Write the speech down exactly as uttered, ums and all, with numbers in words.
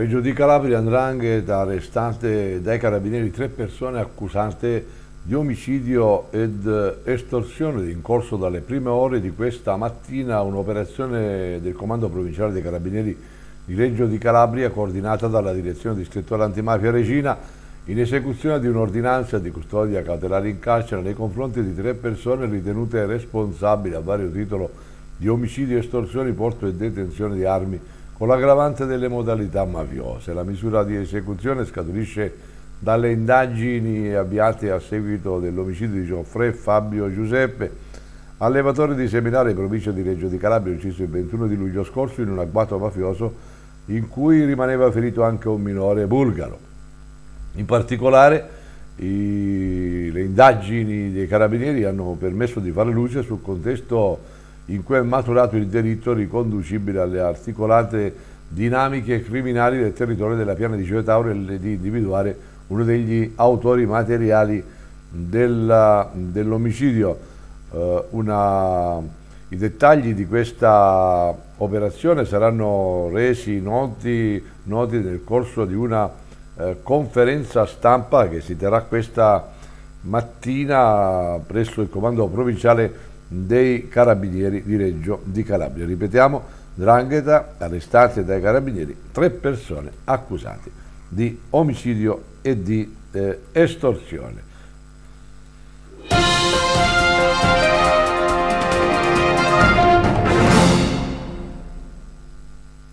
Reggio di Calabria, 'ndrangheta, arrestate dai carabinieri tre persone accusate di omicidio ed estorsione in corso dalle prime ore di questa mattina un'operazione del Comando Provinciale dei Carabinieri di Reggio di Calabria coordinata dalla Direzione Distrettuale Antimafia Regina in esecuzione di un'ordinanza di custodia cautelare in carcere nei confronti di tre persone ritenute responsabili a vario titolo di omicidio, estorsione, porto e detenzione di armi con l'aggravante delle modalità mafiose. La misura di esecuzione scaturisce dalle indagini avviate a seguito dell'omicidio di Gioffre Fabio Giuseppe, allevatore di seminari in provincia di Reggio di Calabria, ucciso il ventuno di luglio scorso in un agguato mafioso in cui rimaneva ferito anche un minore bulgaro. In particolare i, le indagini dei carabinieri hanno permesso di fare luce sul contesto in cui è maturato il delitto riconducibile alle articolate dinamiche criminali del territorio della Piana di Gioia Tauro e di individuare uno degli autori materiali dell'omicidio. Uh, I dettagli di questa operazione saranno resi noti, noti nel corso di una uh, conferenza stampa che si terrà questa mattina presso il Comando Provinciale dei Carabinieri di Reggio di Calabria. Ripetiamo, 'ndrangheta, arrestate dai Carabinieri tre persone accusate di omicidio e di eh, estorsione.